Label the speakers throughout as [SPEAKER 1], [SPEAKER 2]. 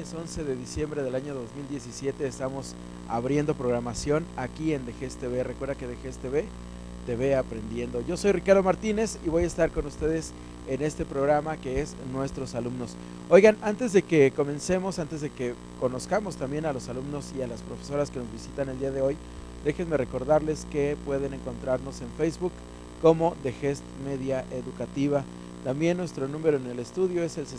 [SPEAKER 1] lunes 11 de diciembre del año 2017 estamos abriendo programación aquí en DGES TV. Recuerda que DGES TV te ve aprendiendo. Yo soy Ricardo Martínez y voy a estar con ustedes en este programa que es Nuestros Alumnos. Oigan, antes de que comencemos, antes de que conozcamos también a los alumnos y a las profesoras que nos visitan el día de hoy, déjenme recordarles que pueden encontrarnos en Facebook como DGES Media Educativa. También nuestro número en el estudio es el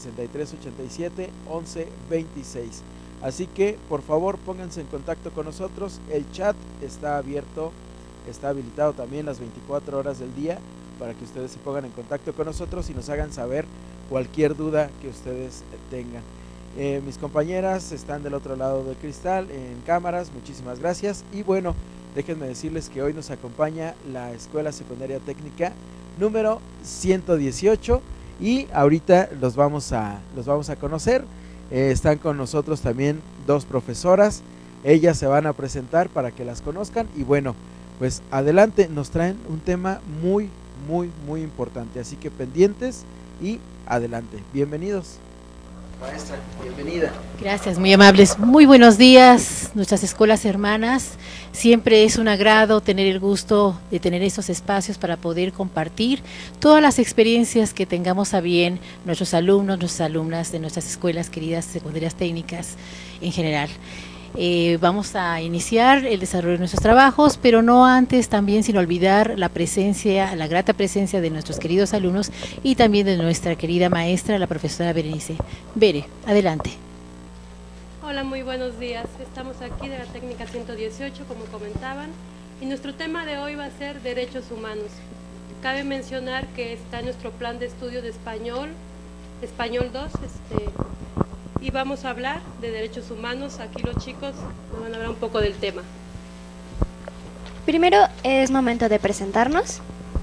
[SPEAKER 1] 6387-1126. Así que, por favor, pónganse en contacto con nosotros. El chat está abierto, está habilitado también las 24 horas del día para que ustedes se pongan en contacto con nosotros y nos hagan saber cualquier duda que ustedes tengan. Mis compañeras están del otro lado del cristal en cámaras, muchísimas gracias. Y bueno, déjenme decirles que hoy nos acompaña la Escuela Secundaria Técnica número 118 y ahorita los vamos a conocer. Están con nosotros también dos profesoras, ellas se van a presentar para que las conozcan y bueno, pues adelante, nos traen un tema muy importante, así que pendientes y adelante, bienvenidos. Maestra, bienvenida.
[SPEAKER 2] Gracias, muy amables. Muy buenos días, nuestras escuelas hermanas. Siempre es un agrado tener el gusto de tener estos espacios para poder compartir todas las experiencias que tengamos a bien nuestros alumnos, nuestras alumnas de nuestras escuelas queridas secundarias técnicas en general. Vamos a iniciar el desarrollo de nuestros trabajos, pero no antes también sin olvidar la presencia, la grata presencia de nuestros queridos alumnos y también de nuestra querida maestra, la profesora Berenice. Bere, adelante.
[SPEAKER 3] Hola, muy buenos días. Estamos aquí de la técnica 118, como comentaban, y nuestro tema de hoy va a ser derechos humanos. Cabe mencionar que está en nuestro plan de estudio de español 2, y vamos a hablar de derechos humanos. Aquí los chicos nos van a hablar un poco del tema.
[SPEAKER 4] Primero es momento de presentarnos.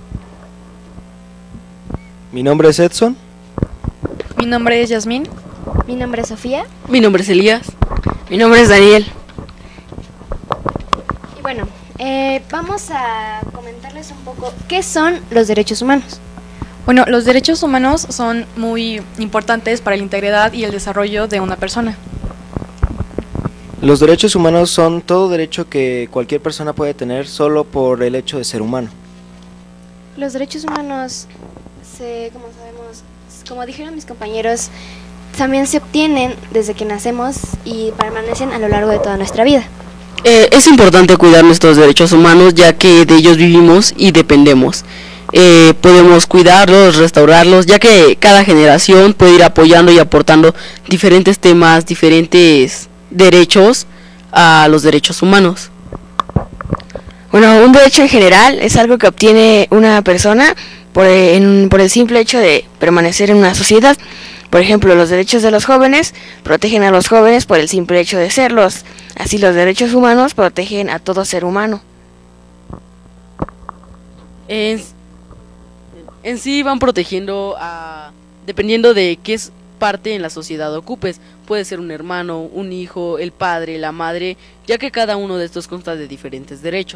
[SPEAKER 5] Mi nombre es Edson.
[SPEAKER 6] Mi nombre es Yasmín.
[SPEAKER 4] Mi nombre es Sofía.
[SPEAKER 6] Mi nombre es Elías. Mi nombre es Daniel.
[SPEAKER 4] Y bueno, vamos a comentarles un poco qué son los derechos humanos.
[SPEAKER 6] Bueno, los derechos humanos son muy importantes para la integridad y el desarrollo de una persona.
[SPEAKER 5] Los derechos humanos son todo derecho que cualquier persona puede tener solo por el hecho de ser humano.
[SPEAKER 4] Los derechos humanos, como sabemos, como dijeron mis compañeros, también se obtienen desde que nacemos y permanecen a lo largo de toda nuestra vida.
[SPEAKER 7] Es importante cuidar nuestros derechos humanos, ya que de ellos vivimos y dependemos. Podemos cuidarlos, restaurarlos, ya que cada generación puede ir apoyando y aportando diferentes temas, diferentes derechos a los derechos humanos.
[SPEAKER 8] Bueno, un derecho en general es algo que obtiene una persona por el simple hecho de permanecer en una sociedad. Por ejemplo, los derechos de los jóvenes protegen a los jóvenes por el simple hecho de serlos. Así los derechos humanos protegen a todo ser humano.
[SPEAKER 7] En sí van protegiendo dependiendo de qué parte en la sociedad ocupes. Puede ser un hermano, un hijo, el padre, la madre, ya que cada uno de estos consta de diferentes derechos.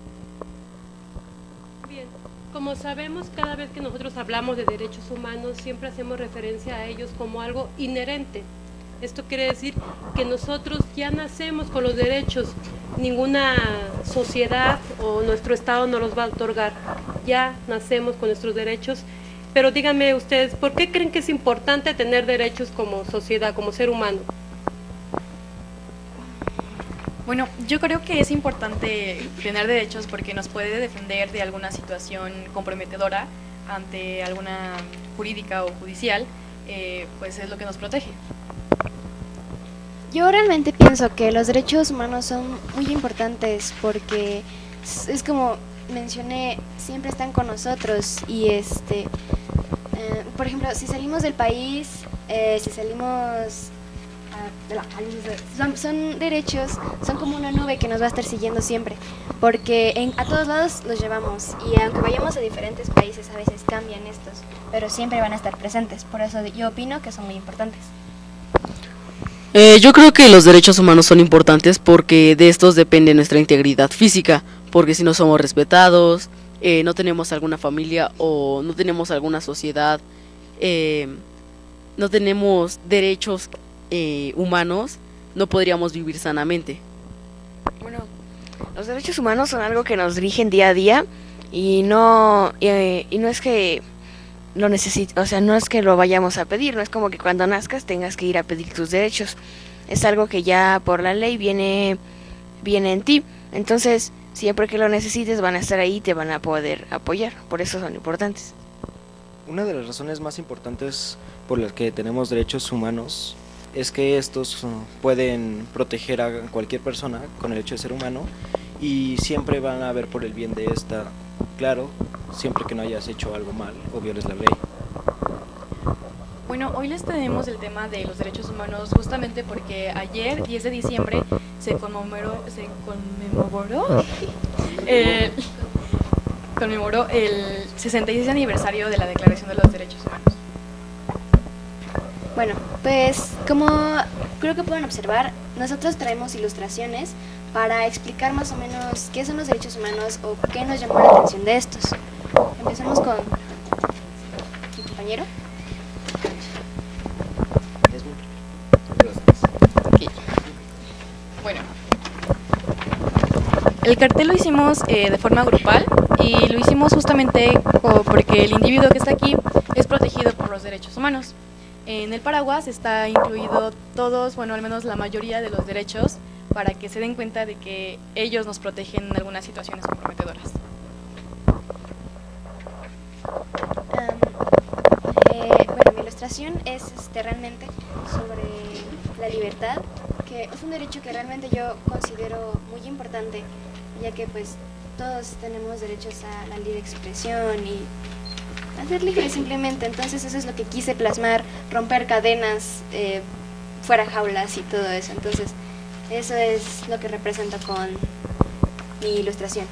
[SPEAKER 3] Bien, como sabemos, cada vez que nosotros hablamos de derechos humanos siempre hacemos referencia a ellos como algo inherente. Esto quiere decir que nosotros ya nacemos con los derechos, ninguna sociedad o nuestro Estado nos los va a otorgar, ya nacemos con nuestros derechos. Pero díganme ustedes, ¿por qué creen que es importante tener derechos como sociedad, como ser humano?
[SPEAKER 6] Bueno, yo creo que es importante tener derechos porque nos puede defender de alguna situación comprometedora ante alguna jurídica o judicial, pues es lo que nos protege.
[SPEAKER 4] Yo realmente pienso que los derechos humanos son muy importantes porque es como mencioné, siempre están con nosotros y por ejemplo, si salimos del país, si salimos de la calle, son derechos, son como una nube que nos va a estar siguiendo siempre, porque a todos lados los llevamos y aunque vayamos a diferentes países a veces cambian estos, pero siempre van a estar presentes, por eso yo opino que son muy importantes.
[SPEAKER 7] Yo creo que los derechos humanos son importantes porque de estos depende nuestra integridad física, porque si no somos respetados, no tenemos alguna familia o no tenemos alguna sociedad, no tenemos derechos humanos, no podríamos vivir sanamente.
[SPEAKER 8] Bueno, los derechos humanos son algo que nos rigen día a día y no es que lo necesite, o sea, no es que lo vayamos a pedir, no es como que cuando nazcas tengas que ir a pedir tus derechos. Es algo que ya por la ley viene en ti. Entonces, siempre que lo necesites van a estar ahí y te van a poder apoyar. Por eso son importantes.
[SPEAKER 5] Una de las razones más importantes por las que tenemos derechos humanos es que estos pueden proteger a cualquier persona con el hecho de ser humano y siempre van a ver por el bien de esta, claro, siempre que no hayas hecho algo mal o violes la ley.
[SPEAKER 6] Bueno, hoy les tenemos el tema de los derechos humanos justamente porque ayer, 10 de diciembre, se conmemoró el 66 aniversario de la Declaración de los Derechos Humanos.
[SPEAKER 4] Bueno, pues como creo que pueden observar, nosotros traemos ilustraciones para explicar más o menos qué son los derechos humanos o qué nos llamó la atención de estos. Empezamos con mi compañero.
[SPEAKER 6] Bueno, el cartel lo hicimos de forma grupal y lo hicimos justamente porque el individuo que está aquí es protegido por los derechos humanos. En el paraguas está incluido todos, bueno, al menos la mayoría de los derechos para que se den cuenta de que ellos nos protegen en algunas situaciones comprometedoras.
[SPEAKER 4] Bueno, mi ilustración es realmente sobre la libertad, que es un derecho que realmente yo considero muy importante, ya que pues todos tenemos derechos a la libre expresión y a ser libres simplemente. Entonces eso es lo que quise plasmar, romper cadenas, fuera jaulas y todo eso. Entonces eso es lo que represento con mi ilustración.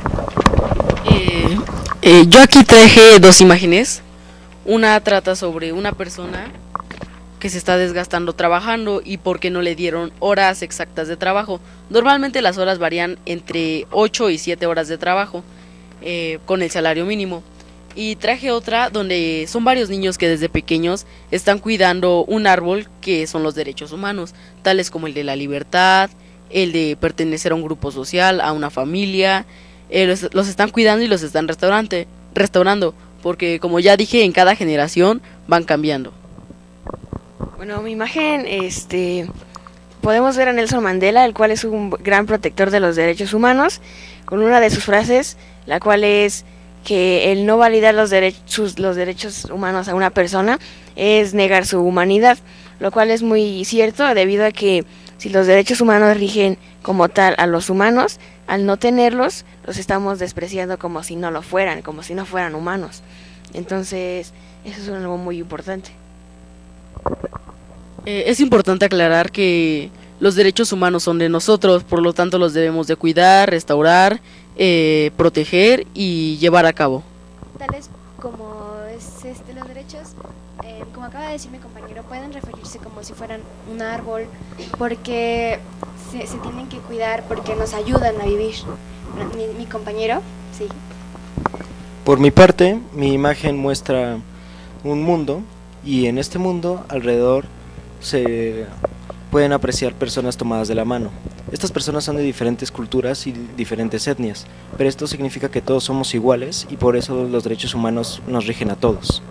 [SPEAKER 7] Yo aquí traje dos imágenes. Una trata sobre una persona que se está desgastando trabajando y porque no le dieron horas exactas de trabajo. Normalmente las horas varían entre 8 y 7 horas de trabajo con el salario mínimo. Y traje otra donde son varios niños que desde pequeños están cuidando un árbol que son los derechos humanos, tales como el de la libertad, el de pertenecer a un grupo social, a una familia. Los están cuidando y los están restaurando, porque como ya dije, en cada generación van cambiando.
[SPEAKER 8] Bueno, mi imagen, podemos ver a Nelson Mandela, el cual es un gran protector de los derechos humanos, con una de sus frases, la cual es que el no validar los derechos humanos a una persona es negar su humanidad, lo cual es muy cierto debido a que si los derechos humanos rigen como tal a los humanos, al no tenerlos, los estamos despreciando como si no lo fueran, como si no fueran humanos. Entonces, eso es algo muy importante.
[SPEAKER 7] Es importante aclarar que los derechos humanos son de nosotros, por lo tanto los debemos de cuidar, restaurar, proteger y llevar a cabo.
[SPEAKER 4] Tales como los derechos, como acaba de decir mi compañero, pueden referirse como si fueran un árbol, porque se tienen que cuidar, porque nos ayudan a vivir. Mi compañero, sí.
[SPEAKER 5] Por mi parte, mi imagen muestra un mundo y en este mundo alrededor se pueden apreciar personas tomadas de la mano. Estas personas son de diferentes culturas y diferentes etnias, pero esto significa que todos somos iguales y por eso los derechos humanos nos rigen a todos.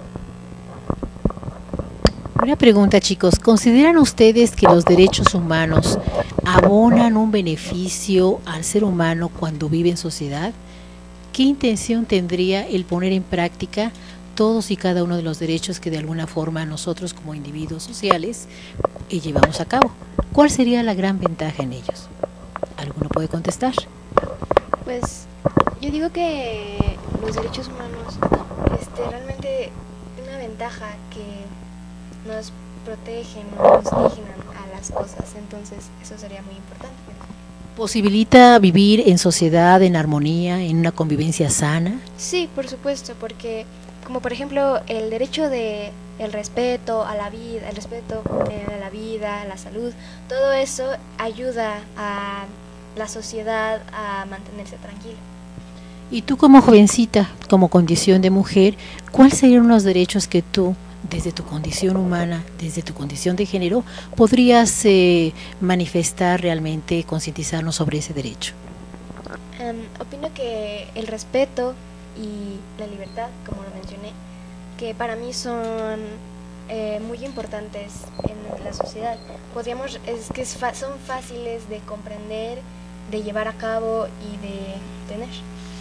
[SPEAKER 2] Una pregunta, chicos, ¿consideran ustedes que los derechos humanos abonan un beneficio al ser humano cuando vive en sociedad? ¿Qué intención tendría el poner en práctica todos y cada uno de los derechos que de alguna forma nosotros como individuos sociales llevamos a cabo? ¿Cuál sería la gran ventaja en ellos? ¿Alguno puede contestar?
[SPEAKER 4] Pues yo digo que los derechos humanos realmente una ventaja que nos protegen, nos rigen a las cosas, entonces eso sería muy importante.
[SPEAKER 2] ¿Posibilita vivir en sociedad, en armonía, en una convivencia sana?
[SPEAKER 4] Sí, por supuesto, porque como por ejemplo el derecho de el respeto a la vida, el respeto a la vida, a la salud, todo eso ayuda a la sociedad a mantenerse tranquila.
[SPEAKER 2] Y tú como jovencita, como condición de mujer, ¿cuáles serían los derechos que tú desde tu condición humana, desde tu condición de género, podrías manifestar realmente, concientizarnos sobre ese derecho?
[SPEAKER 4] Opino que el respeto y la libertad, como lo mencioné, que para mí son muy importantes en la sociedad. Son fáciles de comprender, de llevar a cabo y de tener.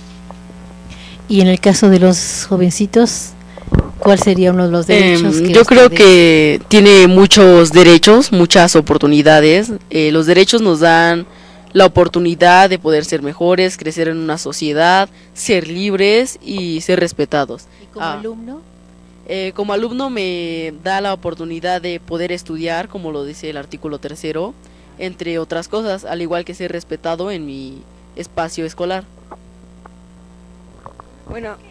[SPEAKER 2] Y en el caso de los jovencitos, ¿cuál sería uno de los derechos?
[SPEAKER 7] Yo creo que tiene muchos derechos, muchas oportunidades. Los derechos nos dan la oportunidad de poder ser mejores, crecer en una sociedad, ser libres y ser respetados.
[SPEAKER 2] ¿Y como alumno?
[SPEAKER 7] Como alumno me da la oportunidad de poder estudiar, como lo dice el artículo 3º, entre otras cosas, al igual que ser respetado en mi espacio escolar.
[SPEAKER 8] Bueno,
[SPEAKER 6] Una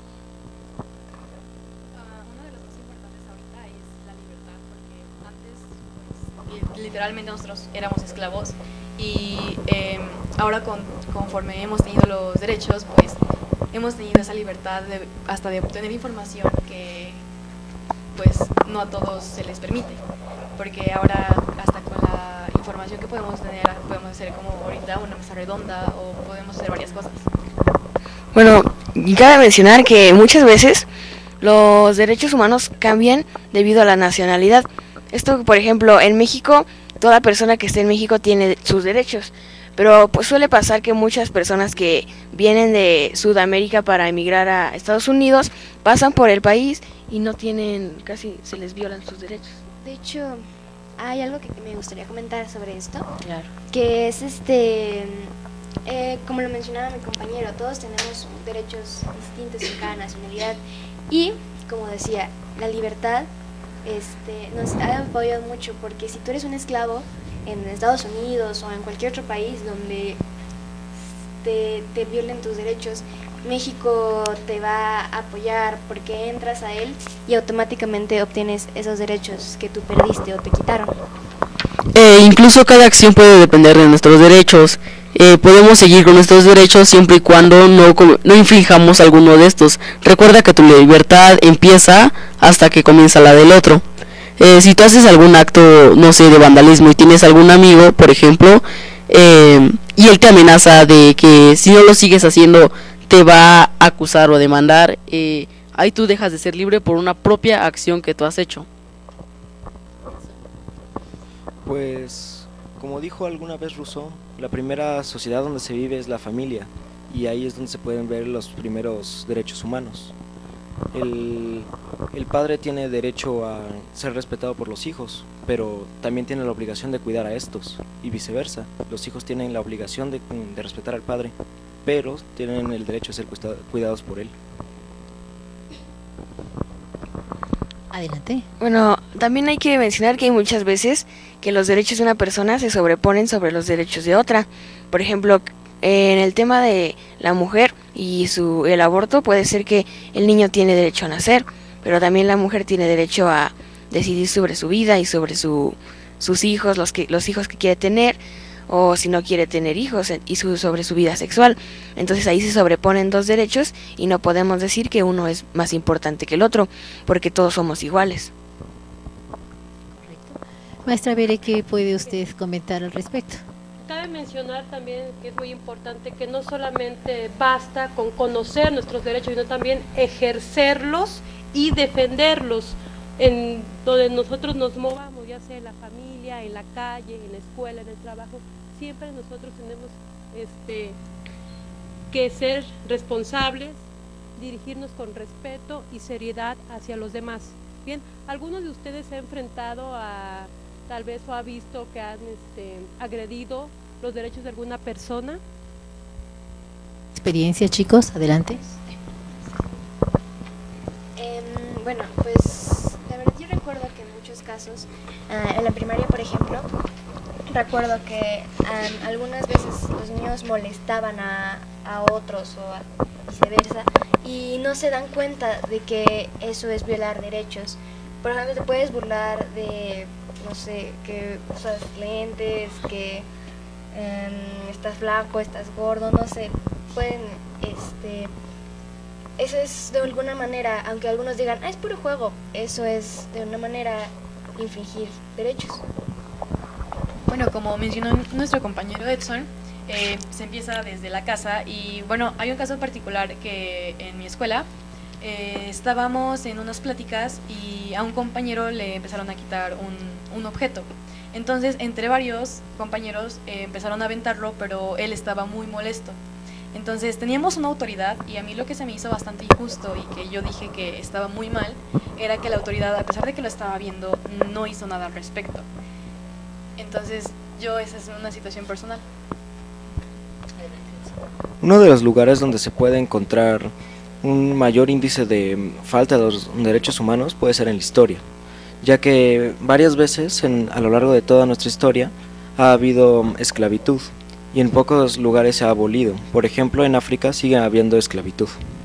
[SPEAKER 6] de las más importantes ahorita es la libertad, porque antes pues, literalmente nosotros éramos esclavos y ahora conforme hemos tenido los derechos, pues hemos tenido esa libertad hasta de obtener información que pues no a todos se les permite, porque ahora hasta con la información que podemos tener podemos hacer como ahorita una mesa redonda o podemos hacer varias cosas.
[SPEAKER 8] bueno, y cabe mencionar que muchas veces los derechos humanos cambian debido a la nacionalidad. Esto, por ejemplo, en México, toda persona que esté en México tiene sus derechos, pero pues suele pasar que muchas personas que vienen de Sudamérica para emigrar a Estados Unidos pasan por el país y no tienen, casi se les violan sus derechos.
[SPEAKER 4] De hecho, hay algo que me gustaría comentar sobre esto,
[SPEAKER 2] Claro.
[SPEAKER 4] que es como lo mencionaba mi compañero, todos tenemos derechos distintos en cada nacionalidad y, como decía, la libertad nos ha apoyado mucho, porque si tú eres un esclavo en Estados Unidos o en cualquier otro país donde te violen tus derechos, México te va a apoyar porque entras a él y automáticamente obtienes esos derechos que tú perdiste o te quitaron.
[SPEAKER 7] Incluso cada acción puede depender de nuestros derechos. Podemos seguir con nuestros derechos siempre y cuando no infringamos alguno de estos. Recuerda que tu libertad empieza hasta que comienza la del otro. Si tú haces algún acto, no sé, de vandalismo y tienes algún amigo, por ejemplo, y él te amenaza de que si no lo sigues haciendo te va a acusar o demandar, ahí tú dejas de ser libre por una propia acción que tú has hecho.
[SPEAKER 5] Pues, como dijo alguna vez Rousseau, la primera sociedad donde se vive es la familia, y ahí es donde se pueden ver los primeros derechos humanos. El padre tiene derecho a ser respetado por los hijos, pero también tiene la obligación de cuidar a estos, y viceversa. Los hijos tienen la obligación de respetar al padre, pero tienen el derecho a ser cuidados por él.
[SPEAKER 2] Adelante.
[SPEAKER 8] Bueno, también hay que mencionar que hay muchas veces que los derechos de una persona se sobreponen sobre los derechos de otra. Por ejemplo, en el tema de la mujer y el aborto, puede ser que el niño tiene derecho a nacer, pero también la mujer tiene derecho a decidir sobre su vida y sobre sus hijos, los hijos que quiere tener, o si no quiere tener hijos, y sobre su vida sexual. Entonces ahí se sobreponen dos derechos y no podemos decir que uno es más importante que el otro, porque todos somos iguales.
[SPEAKER 2] Maestra Bere, ¿qué puede usted comentar al respecto?
[SPEAKER 3] Cabe mencionar también que es muy importante que no solamente basta con conocer nuestros derechos, sino también ejercerlos y defenderlos en donde nosotros nos movamos, ya sea en la familia, en la calle, en la escuela, en el trabajo. Siempre nosotros tenemos que ser responsables, dirigirnos con respeto y seriedad hacia los demás. Bien, ¿algunos de ustedes se han enfrentado a, tal vez, o ha visto que han agredido los derechos de alguna persona?
[SPEAKER 2] Experiencia, chicos, adelante.
[SPEAKER 4] Bueno, pues la verdad yo recuerdo que en muchos casos, en la primaria por ejemplo, recuerdo que algunas veces los niños molestaban a otros o viceversa y no se dan cuenta de que eso es violar derechos. Por ejemplo, te puedes burlar de, no sé, que usas lentes, que estás flaco, estás gordo, no sé, pueden eso es de alguna manera, aunque algunos digan, es puro juego, eso es de una manera infringir derechos.
[SPEAKER 6] Bueno, como mencionó nuestro compañero Edson, se empieza desde la casa y bueno, hay un caso particular que en mi escuela estábamos en unas pláticas y a un compañero le empezaron a quitar un objeto. Entonces, entre varios compañeros empezaron a aventarlo, pero él estaba muy molesto. Entonces, teníamos una autoridad y a mí lo que se me hizo bastante injusto y que yo dije que estaba muy mal, era que la autoridad, a pesar de que lo estaba viendo, no hizo nada al respecto. Entonces, esa es una situación personal.
[SPEAKER 5] Uno de los lugares donde se puede encontrar un mayor índice de falta de los derechos humanos puede ser en la historia, ya que varias veces a lo largo de toda nuestra historia ha habido esclavitud y en pocos lugares se ha abolido. Por ejemplo, en África sigue habiendo esclavitud.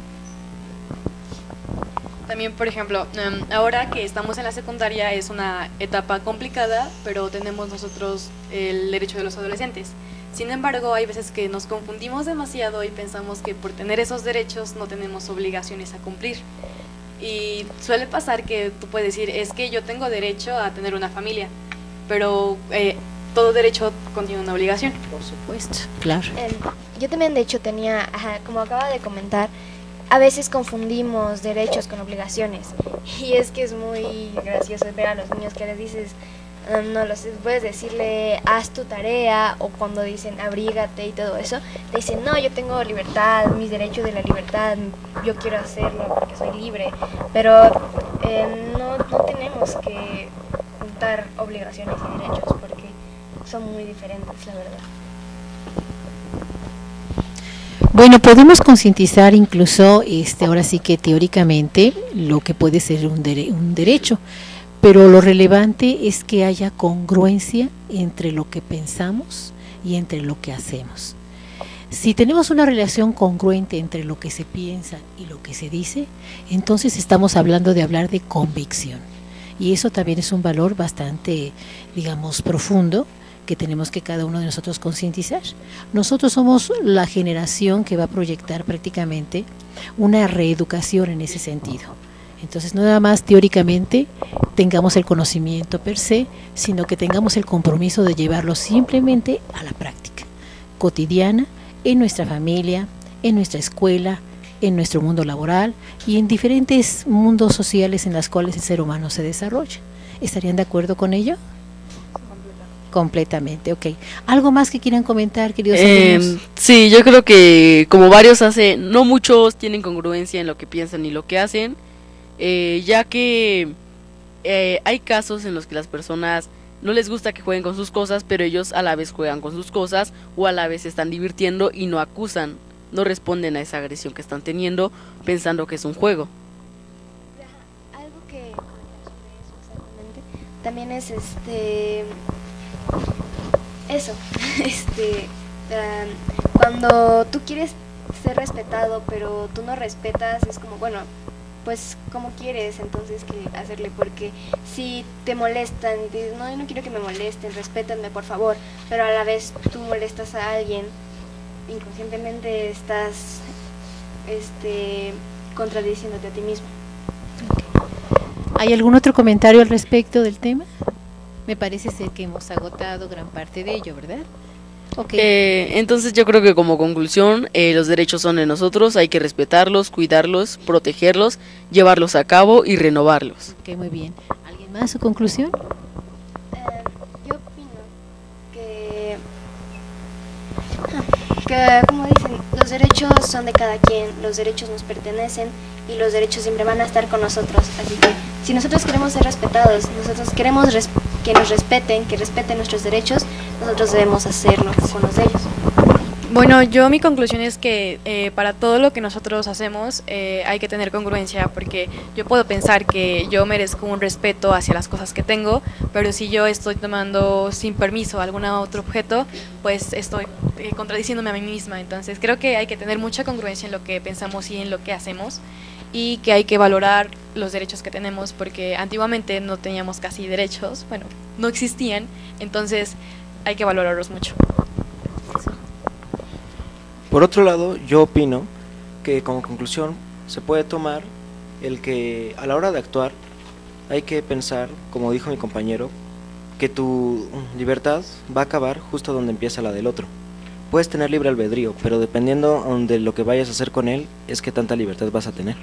[SPEAKER 6] También, por ejemplo, ahora que estamos en la secundaria es una etapa complicada, pero tenemos nosotros el derecho de los adolescentes. Sin embargo, hay veces que nos confundimos demasiado y pensamos que por tener esos derechos no tenemos obligaciones a cumplir. Y suele pasar que tú puedes decir, es que yo tengo derecho a tener una familia, pero todo derecho contiene una obligación.
[SPEAKER 2] Por supuesto, claro.
[SPEAKER 4] Yo también, de hecho, tenía, como acaba de comentar, a veces confundimos derechos con obligaciones. Y es que es muy gracioso ver a los niños que les dices, no lo sé, puedes decirle haz tu tarea, o cuando dicen abrígate y todo eso, te dicen no, yo tengo libertad, mis derechos de la libertad, yo quiero hacerlo porque soy libre, pero no tenemos que juntar obligaciones y derechos porque son muy diferentes, la verdad.
[SPEAKER 2] Bueno, podemos concientizar incluso, ahora sí que teóricamente, lo que puede ser un derecho, pero lo relevante es que haya congruencia entre lo que pensamos y entre lo que hacemos. Si tenemos una relación congruente entre lo que se piensa y lo que se dice, entonces estamos hablando de hablar de convicción. Y eso también es un valor bastante, digamos, profundo, que tenemos que cada uno de nosotros concientizar. Nosotros somos la generación que va a proyectar prácticamente una reeducación en ese sentido. Entonces, no nada más teóricamente tengamos el conocimiento per se, sino que tengamos el compromiso de llevarlo simplemente a la práctica cotidiana, en nuestra familia, en nuestra escuela, en nuestro mundo laboral y en diferentes mundos sociales en los cuales el ser humano se desarrolla. ¿Estarían de acuerdo con ello? Completamente, ok. ¿Algo más que quieran comentar, queridos amigos?
[SPEAKER 7] Sí, yo creo que como varios hacen, no muchos tienen congruencia en lo que piensan y lo que hacen, ya que hay casos en los que las personas no les gusta que jueguen con sus cosas, pero ellos a la vez juegan con sus cosas o a la vez se están divirtiendo y no acusan, no responden a esa agresión que están teniendo pensando que es un juego.
[SPEAKER 4] Algo que comentar sobre eso exactamente también es eso, cuando tú quieres ser respetado pero tú no respetas, es como, bueno, pues como quieres entonces que hacerle, porque si te molestan y te dices, no, yo no quiero que me molesten, respétenme por favor, pero a la vez tú molestas a alguien, inconscientemente estás contradiciéndote a ti mismo.
[SPEAKER 2] ¿Hay algún otro comentario al respecto del tema? Me parece ser que hemos agotado gran parte de ello, ¿verdad? Okay.
[SPEAKER 7] Entonces yo creo que como conclusión, los derechos son de nosotros, hay que respetarlos, cuidarlos, protegerlos, llevarlos a cabo y renovarlos.
[SPEAKER 2] Ok, muy bien. ¿Alguien más, su conclusión?
[SPEAKER 4] Yo opino que, como dicen, los derechos son de cada quien, los derechos nos pertenecen y los derechos siempre van a estar con nosotros. Así que si nosotros queremos ser respetados, nosotros queremos que nos respeten, que respeten nuestros derechos, nosotros debemos hacerlo con los de ellos.
[SPEAKER 6] Bueno, mi conclusión es que para todo lo que nosotros hacemos hay que tener congruencia, porque yo puedo pensar que yo merezco un respeto hacia las cosas que tengo, pero si yo estoy tomando sin permiso algún otro objeto, pues estoy contradiciéndome a mí misma. Entonces creo que hay que tener mucha congruencia en lo que pensamos y en lo que hacemos, y que hay que valorar los derechos que tenemos, porque antiguamente no teníamos casi derechos, bueno, no existían, entonces hay que valorarlos mucho.
[SPEAKER 5] Por otro lado, yo opino que como conclusión se puede tomar el que a la hora de actuar hay que pensar, como dijo mi compañero, que tu libertad va a acabar justo donde empieza la del otro. Puedes tener libre albedrío, pero dependiendo de lo que vayas a hacer con él, es que tanta libertad vas a tener.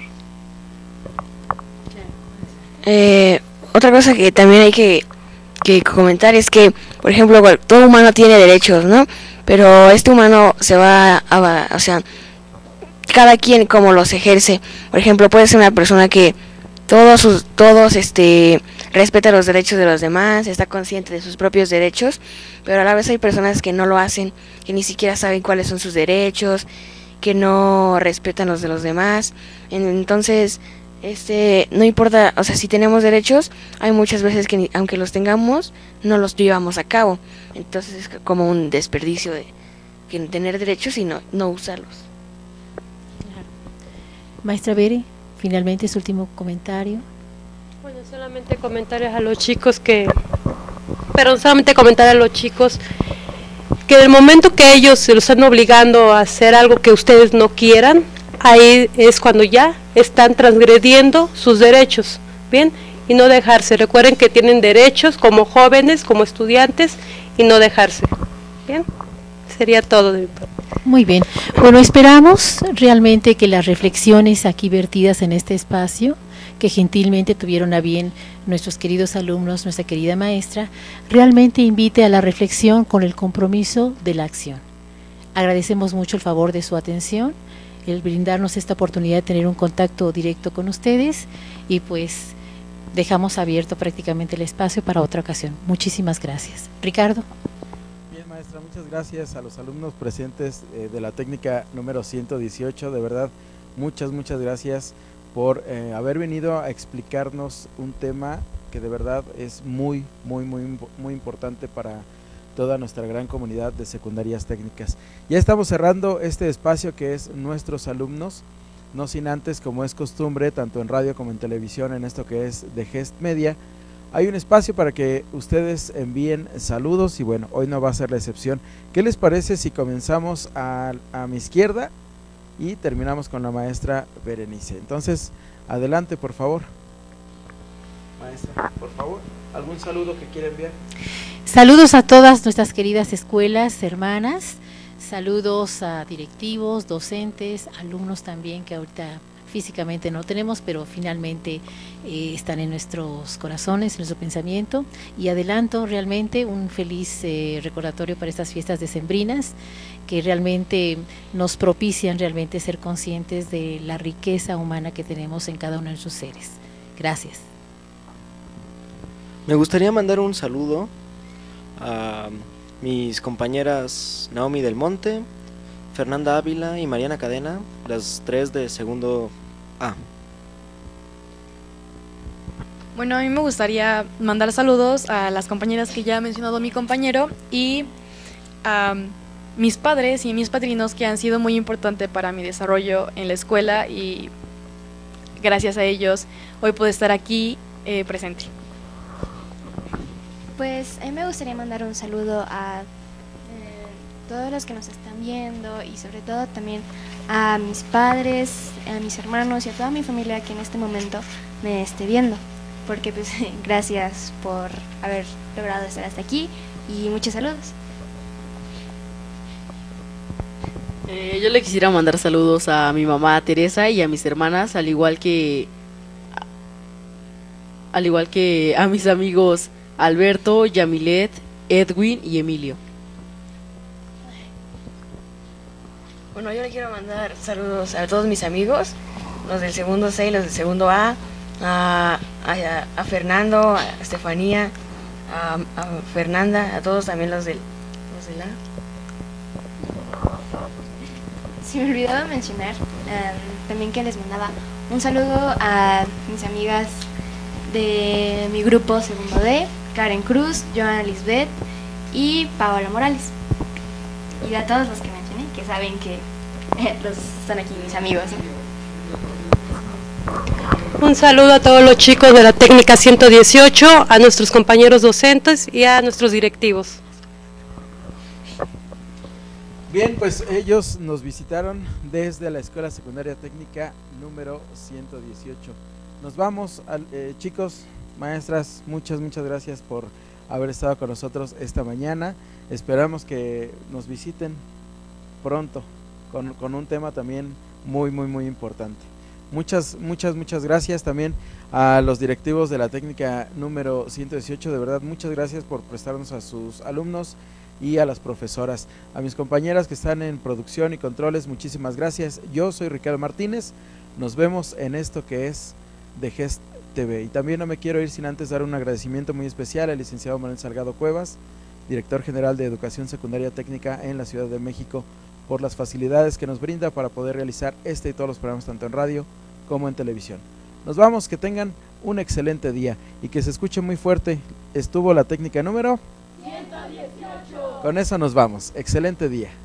[SPEAKER 8] Otra cosa que también hay que comentar es que, por ejemplo, todo humano tiene derechos, ¿no? Pero este humano se va o sea, cada quien como los ejerce. Por ejemplo, puede ser una persona que todos respeta los derechos de los demás, está consciente de sus propios derechos, pero a la vez hay personas que no lo hacen, que ni siquiera saben cuáles son sus derechos, que no respetan los de los demás. Entonces, no importa, o sea, si tenemos derechos, hay muchas veces que aunque los tengamos, no los llevamos a cabo. Entonces es como un desperdicio de tener derechos y no usarlos.
[SPEAKER 2] Maestra Bere, finalmente su último comentario.
[SPEAKER 3] Bueno, solamente comentarios a los chicos solamente comentar a los chicos que en el momento que ellos se los están obligando a hacer algo que ustedes no quieran, ahí es cuando ya están transgrediendo sus derechos, ¿bien? Y no dejarse. Recuerden que tienen derechos como jóvenes, como estudiantes, y no dejarse, ¿bien? Sería todo de mi parte.
[SPEAKER 2] Muy bien. Bueno, esperamos realmente que las reflexiones aquí vertidas en este espacio, que gentilmente tuvieron a bien nuestros queridos alumnos, nuestra querida maestra, realmente invite a la reflexión con el compromiso de la acción. Agradecemos mucho el favor de su atención, el brindarnos esta oportunidad de tener un contacto directo con ustedes y pues dejamos abierto prácticamente el espacio para otra ocasión. Muchísimas gracias. Ricardo.
[SPEAKER 1] Bien, maestra, muchas gracias a los alumnos presentes de la técnica número 118, de verdad, muchas gracias por haber venido a explicarnos un tema que de verdad es muy importante para toda nuestra gran comunidad de secundarias técnicas. Ya estamos cerrando este espacio que es nuestros alumnos, no sin antes, como es costumbre, tanto en radio como en televisión, en esto que es de Gest Media, hay un espacio para que ustedes envíen saludos y bueno, hoy no va a ser la excepción. ¿Qué les parece si comenzamos a mi izquierda y terminamos con la maestra Berenice? Entonces, adelante, por favor. Maestra, por favor, ¿algún saludo que quiera enviar?
[SPEAKER 2] Saludos a todas nuestras queridas escuelas hermanas, saludos a directivos, docentes, alumnos también que ahorita físicamente no tenemos, pero finalmente están en nuestros corazones, en nuestro pensamiento, y adelanto realmente un feliz recordatorio para estas fiestas decembrinas que realmente nos propician realmente ser conscientes de la riqueza humana que tenemos en cada uno de sus seres. Gracias.
[SPEAKER 5] Me gustaría mandar un saludo a mis compañeras Naomi del Monte, Fernanda Ávila y Mariana Cadena, las 3 de segundo A.
[SPEAKER 6] Bueno, a mí me gustaría mandar saludos a las compañeras que ya ha mencionado mi compañero y a mis padres y mis padrinos que han sido muy importantes para mi desarrollo en la escuela y gracias a ellos hoy puedo estar aquí presente.
[SPEAKER 4] Pues a mí me gustaría mandar un saludo a todos los que nos están viendo y sobre todo también a mis padres, a mis hermanos y a toda mi familia que en este momento me esté viendo, porque pues gracias por haber logrado estar hasta aquí y muchos saludos.
[SPEAKER 7] Yo le quisiera mandar saludos a mi mamá Teresa y a mis hermanas, al igual que a mis amigos Alberto, Yamilet, Edwin y Emilio.
[SPEAKER 8] Bueno, yo le quiero mandar saludos a todos mis amigos, los del segundo C y los del segundo A, a Fernando, a Estefanía, a Fernanda, a todos también los del A.
[SPEAKER 4] Se me olvidaba mencionar también que les mandaba un saludo a mis amigas de mi grupo segundo D, Karen Cruz, Joana Lisbeth y Paola Morales. Y a todos los que mencioné, que saben que están aquí mis amigos, ¿no?
[SPEAKER 3] Un saludo a todos los chicos de la técnica 118, a nuestros compañeros docentes y a nuestros directivos.
[SPEAKER 1] Bien, pues ellos nos visitaron desde la Escuela Secundaria Técnica número 118. Nos vamos, chicos, maestras, muchas gracias por haber estado con nosotros esta mañana. Esperamos que nos visiten pronto con un tema también muy importante. Muchas gracias también a los directivos de la técnica número 118, de verdad muchas gracias por prestarnos a sus alumnos y a las profesoras. A mis compañeras que están en producción y controles, muchísimas gracias. Yo soy Ricardo Martínez, nos vemos en esto que es de GEST TV. Y también no me quiero ir sin antes dar un agradecimiento muy especial al licenciado Manuel Salgado Cuevas, director general de Educación Secundaria Técnica en la Ciudad de México, por las facilidades que nos brinda para poder realizar este y todos los programas tanto en radio como en televisión. Nos vamos, que tengan un excelente día y que se escuche muy fuerte. Estuvo la técnica número 118. Con eso nos vamos, excelente día.